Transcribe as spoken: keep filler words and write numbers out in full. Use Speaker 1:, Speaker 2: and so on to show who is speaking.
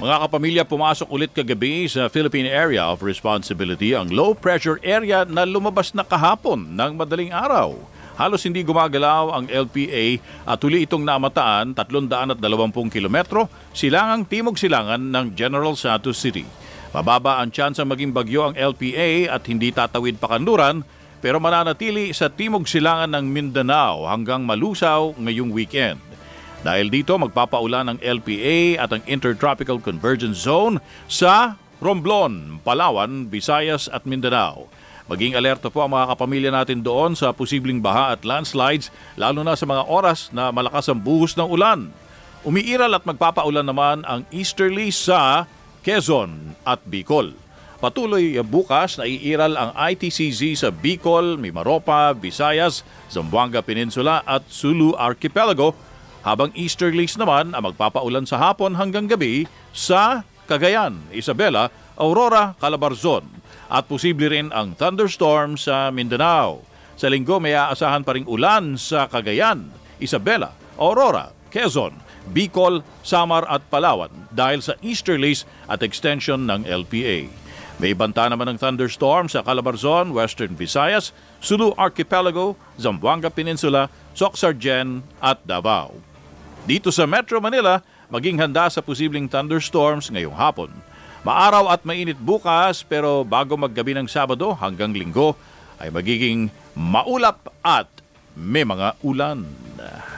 Speaker 1: Mga kapamilya, pumasok ulit kagabi sa Philippine Area of Responsibility ang low pressure area na lumabas na kahapon ng madaling araw. Halos hindi gumagalaw ang L P A at huli itong namataan tatlong daan at dalawampung kilometro silangang timog silangan ng General Santos City. Mababa ang tsansang maging bagyo ang L P A at hindi tatawid pa kanluran pero mananatili sa timog silangan ng Mindanao hanggang malusaw ngayong weekend. Dahil dito, magpapaulan ang L P A at ang Intertropical Convergence Zone sa Romblon, Palawan, Visayas at Mindanao. Maging alerto po ang mga kapamilya natin doon sa posibleng baha at landslides, lalo na sa mga oras na malakas ang buhos ng ulan. Umiiral at magpapaulan naman ang easterly sa Quezon at Bicol. Patuloy bukas na iiral ang I T C Z sa Bicol, Mimaropa, Visayas, Zamboanga Peninsula at Sulu Archipelago, habang easterlies naman ang magpapaulan sa hapon hanggang gabi sa Cagayan, Isabela, Aurora, Calabarzon at posible rin ang thunderstorm sa Mindanao. Sa linggo may aasahan pa ring ulan sa Cagayan, Isabela, Aurora, Quezon, Bicol, Samar at Palawan dahil sa easterlies at extension ng L P A. May banta naman ng thunderstorm sa Calabarzon, Western Visayas, Sulu Archipelago, Zamboanga Peninsula, Soxargen at Davao. Dito sa Metro Manila, maging handa sa posibleng thunderstorms ngayong hapon. Maaraw at mainit bukas pero bago maggabi ng Sabado hanggang Linggo ay magiging maulap at may mga ulan.